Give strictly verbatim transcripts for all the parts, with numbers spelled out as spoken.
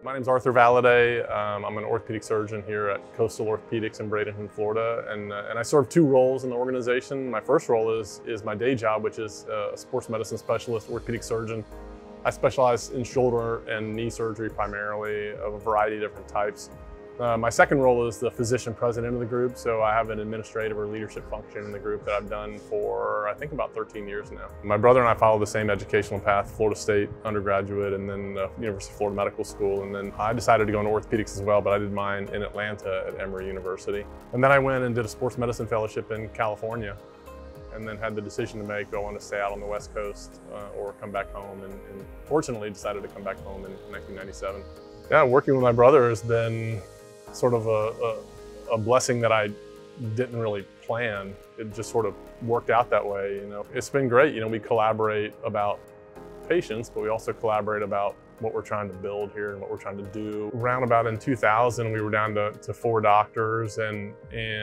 My name's Arthur Valadie. Um, I'm an orthopedic surgeon here at Coastal Orthopedics in Bradenton, Florida, and, uh, and I serve two roles in the organization. My first role is, is my day job, which is a sports medicine specialist, orthopedic surgeon. I specialize in shoulder and knee surgery primarily, of a variety of different types. Uh, my second role is the physician president of the group, so I have an administrative or leadership function in the group that I've done for, I think, about thirteen years now. My brother and I follow the same educational path, Florida State undergraduate and then uh, University of Florida Medical School, and then I decided to go into orthopedics as well, but I did mine in Atlanta at Emory University. And then I went and did a sports medicine fellowship in California, and then had the decision to make, do I want to stay out on the West Coast uh, or come back home, and, and fortunately decided to come back home in nineteen ninety-seven. Yeah, working with my brother has been sort of a, a, a blessing that I didn't really plan. It just sort of worked out that way, you know. It's been great, you know, we collaborate about patients, but we also collaborate about what we're trying to build here and what we're trying to do. Around about in two thousand, we were down to, to four doctors, and,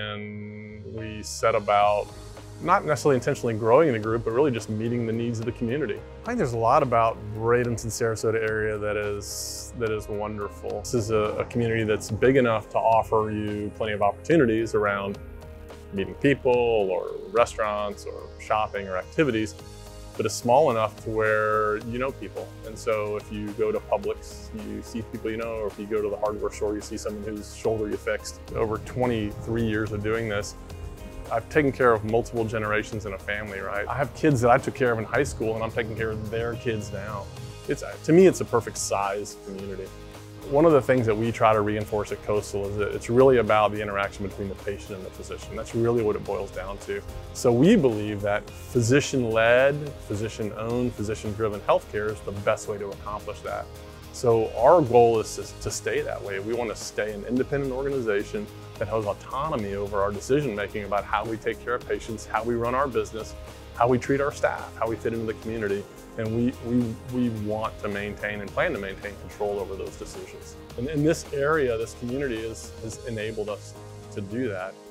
and we set about not necessarily intentionally growing the group, but really just meeting the needs of the community. I think there's a lot about Bradenton, Sarasota area that is, that is wonderful. This is a, a community that's big enough to offer you plenty of opportunities around meeting people or restaurants or shopping or activities, but it's small enough to where you know people. And so if you go to Publix, you see people you know, or if you go to the hardware store, you see someone whose shoulder you fixed. Over twenty-three years of doing this, I've taken care of multiple generations in a family, right? I have kids that I took care of in high school, and I'm taking care of their kids now. It's, to me, it's a perfect size community. One of the things that we try to reinforce at Coastal is that it's really about the interaction between the patient and the physician. That's really what it boils down to. So we believe that physician-led, physician-owned, physician-driven healthcare is the best way to accomplish that. So our goal is to, to stay that way. We want to stay an independent organization that has autonomy over our decision-making about how we take care of patients, how we run our business, how we treat our staff, how we fit into the community. And we, we, we want to maintain and plan to maintain control over those decisions. And in this area, this community is, has enabled us to do that.